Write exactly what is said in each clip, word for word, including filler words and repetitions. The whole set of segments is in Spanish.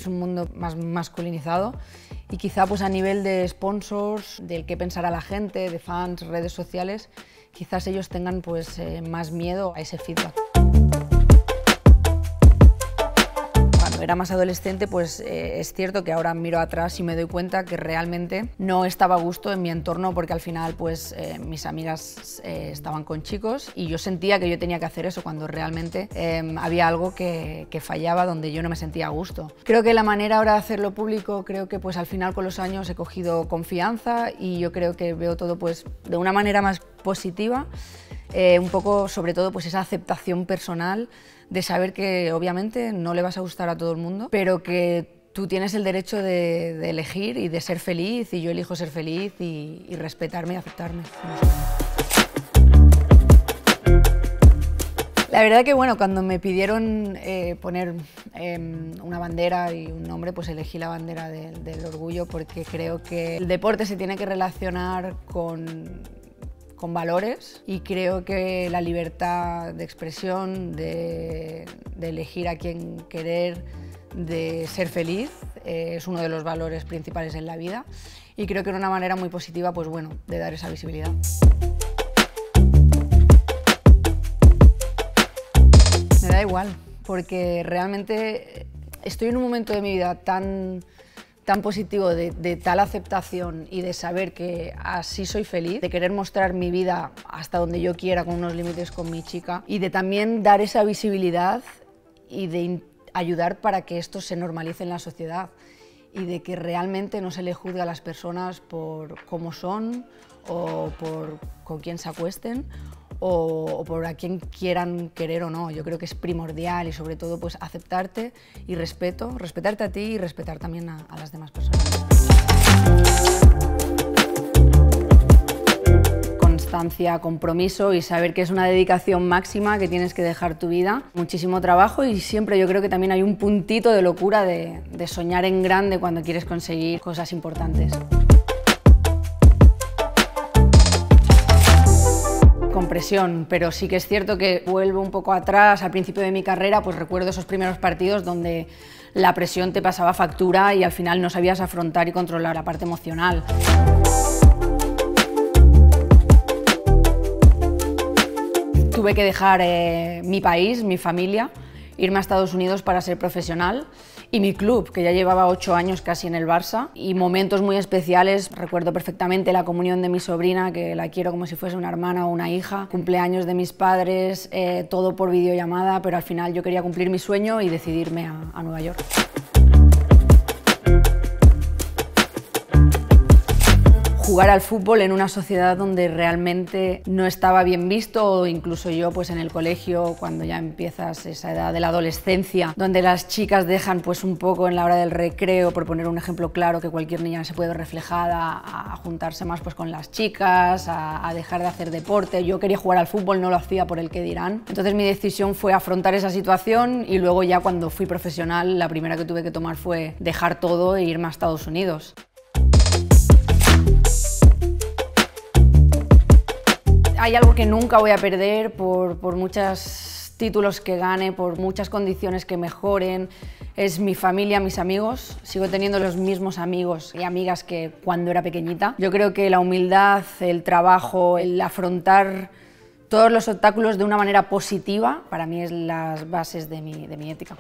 es un mundo más masculinizado y quizá pues a nivel de sponsors, del qué pensará la gente, de fans, redes sociales, quizás ellos tengan pues eh, más miedo a ese feedback. Cuando era más adolescente, pues eh, es cierto que ahora miro atrás y me doy cuenta que realmente no estaba a gusto en mi entorno, porque al final pues eh, mis amigas eh, estaban con chicos y yo sentía que yo tenía que hacer eso cuando realmente eh, había algo que, que fallaba, donde yo no me sentía a gusto. Creo que la manera ahora de hacerlo público, creo que pues al final con los años he cogido confianza y yo creo que veo todo pues de una manera más positiva. Eh, un poco, sobre todo, pues esa aceptación personal de saber que obviamente no le vas a gustar a todo el mundo, pero que tú tienes el derecho de, de elegir y de ser feliz, y yo elijo ser feliz y, y respetarme y aceptarme. La verdad que bueno, cuando me pidieron eh, poner eh, una bandera y un nombre, pues elegí la bandera de, del orgullo, porque creo que el deporte se tiene que relacionar con con valores, y creo que la libertad de expresión, de, de elegir a quién querer, de ser feliz, eh, es uno de los valores principales en la vida, y creo que era una manera muy positiva, pues bueno, de dar esa visibilidad. Me da igual, porque realmente estoy en un momento de mi vida tan tan positivo, de, de tal aceptación y de saber que así soy feliz, de querer mostrar mi vida hasta donde yo quiera, con unos límites con mi chica, y de también dar esa visibilidad y de ayudar para que esto se normalice en la sociedad, y de que realmente no se le juzgue a las personas por cómo son o por con quién se acuesten, O, o por a quien quieran querer o no. Yo creo que es primordial, y sobre todo pues aceptarte y respeto, respetarte a ti y respetar también a, a las demás personas. Constancia, compromiso y saber que es una dedicación máxima, que tienes que dejar tu vida, muchísimo trabajo, y siempre yo creo que también hay un puntito de locura, de, de soñar en grande cuando quieres conseguir cosas importantes. Con presión, pero sí que es cierto que vuelvo un poco atrás, al principio de mi carrera, pues recuerdo esos primeros partidos donde la presión te pasaba factura y al final no sabías afrontar y controlar la parte emocional. Tuve que dejar eh, mi país, mi familia, irme a Estados Unidos para ser profesional, y mi club, que ya llevaba ocho años casi en el Barça, y momentos muy especiales. Recuerdo perfectamente la comunión de mi sobrina, que la quiero como si fuese una hermana o una hija, cumpleaños de mis padres, eh, todo por videollamada, pero al final yo quería cumplir mi sueño y decidirme a, a Nueva York. Jugar al fútbol en una sociedad donde realmente no estaba bien visto, o incluso yo pues en el colegio, cuando ya empiezas esa edad de la adolescencia, donde las chicas dejan pues un poco en la hora del recreo, por poner un ejemplo claro, que cualquier niña se puede ver reflejada, a juntarse más pues con las chicas, a, a dejar de hacer deporte. Yo quería jugar al fútbol, no lo hacía por el qué dirán. Entonces mi decisión fue afrontar esa situación, y luego ya cuando fui profesional, la primera que tuve que tomar fue dejar todo e irme a Estados Unidos. Hay algo que nunca voy a perder, por, por muchos títulos que gane, por muchas condiciones que mejoren, es mi familia, mis amigos. Sigo teniendo los mismos amigos y amigas que cuando era pequeñita. Yo creo que la humildad, el trabajo, el afrontar todos los obstáculos de una manera positiva, para mí es las bases de mi, de mi ética.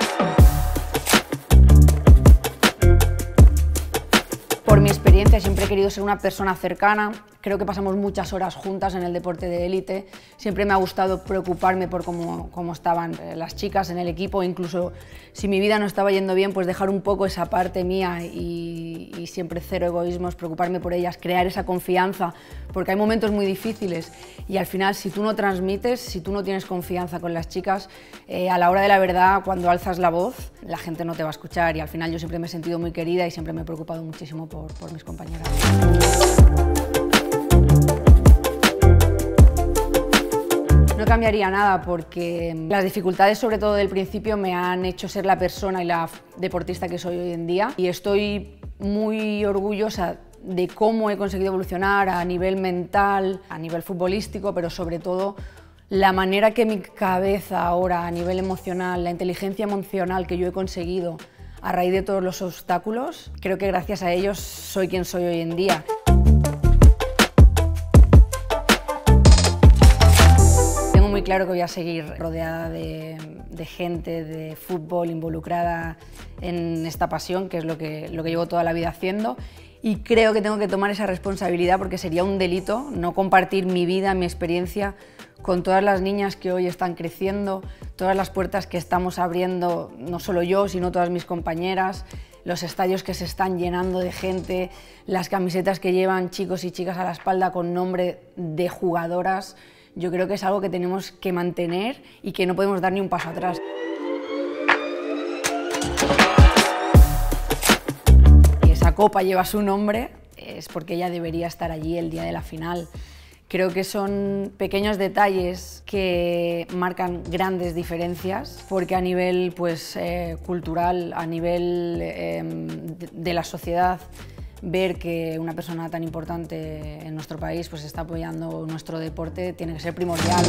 Por mi experiencia siempre he querido ser una persona cercana, creo que pasamos muchas horas juntas en el deporte de élite, siempre me ha gustado preocuparme por cómo, cómo estaban las chicas en el equipo, incluso si mi vida no estaba yendo bien, pues dejar un poco esa parte mía y, y siempre cero egoísmos, preocuparme por ellas, crear esa confianza, porque hay momentos muy difíciles y al final si tú no transmites, si tú no tienes confianza con las chicas, eh, a la hora de la verdad, cuando alzas la voz, la gente no te va a escuchar, y al final yo siempre me he sentido muy querida y siempre me he preocupado muchísimo por Por, por mis compañeras. No cambiaría nada, porque las dificultades, sobre todo del principio, me han hecho ser la persona y la deportista que soy hoy en día, y estoy muy orgullosa de cómo he conseguido evolucionar a nivel mental, a nivel futbolístico, pero sobre todo la manera que mi cabeza ahora, a nivel emocional, la inteligencia emocional que yo he conseguido A raíz de todos los obstáculos, creo que gracias a ellos soy quien soy hoy en día. Tengo muy claro que voy a seguir rodeada de, de gente de fútbol involucrada en esta pasión, que es lo que, lo que llevo toda la vida haciendo. Y creo que tengo que tomar esa responsabilidad porque sería un delito no compartir mi vida, mi experiencia con todas las niñas que hoy están creciendo, todas las puertas que estamos abriendo, no solo yo, sino todas mis compañeras, los estadios que se están llenando de gente, las camisetas que llevan chicos y chicas a la espalda con nombre de jugadoras. Yo creo que es algo que tenemos que mantener y que no podemos dar ni un paso atrás. Esa copa lleva su nombre, es porque ella debería estar allí el día de la final. Creo que son pequeños detalles que marcan grandes diferencias, porque a nivel pues, eh, cultural, a nivel eh, de, de la sociedad, ver que una persona tan importante en nuestro país pues, está apoyando nuestro deporte tiene que ser primordial.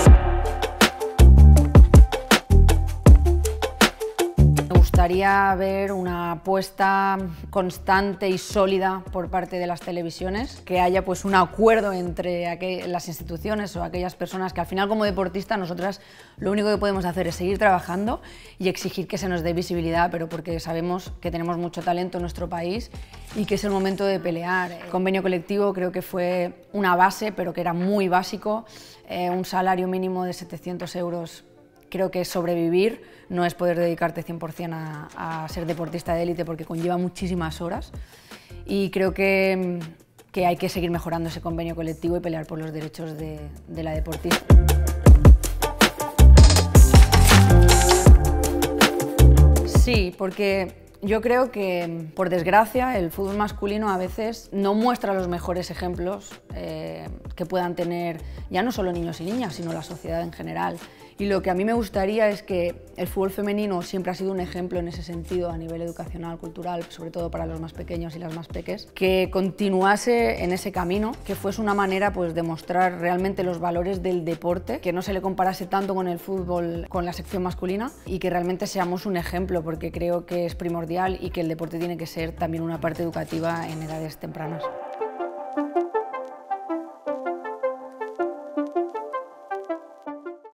Me gustaría ver una apuesta constante y sólida por parte de las televisiones, que haya pues, un acuerdo entre las instituciones o aquellas personas que al final como deportistas nosotras lo único que podemos hacer es seguir trabajando y exigir que se nos dé visibilidad, pero porque sabemos que tenemos mucho talento en nuestro país y que es el momento de pelear. El convenio colectivo creo que fue una base, pero que era muy básico, eh, un salario mínimo de setecientos euros. Creo que sobrevivir no es poder dedicarte cien por cien a, a ser deportista de élite porque conlleva muchísimas horas y creo que, que hay que seguir mejorando ese convenio colectivo y pelear por los derechos de, de la deportista. Sí, porque yo creo que, por desgracia, el fútbol masculino a veces no muestra los mejores ejemplos eh, que puedan tener ya no solo niños y niñas, sino la sociedad en general. Y lo que a mí me gustaría es que el fútbol femenino siempre ha sido un ejemplo en ese sentido a nivel educacional, cultural, sobre todo para los más pequeños y las más peques, que continuase en ese camino, que fuese una manera pues, de mostrar realmente los valores del deporte, que no se le comparase tanto con el fútbol, con la sección masculina y que realmente seamos un ejemplo, porque creo que es primordial y que el deporte tiene que ser también una parte educativa en edades tempranas.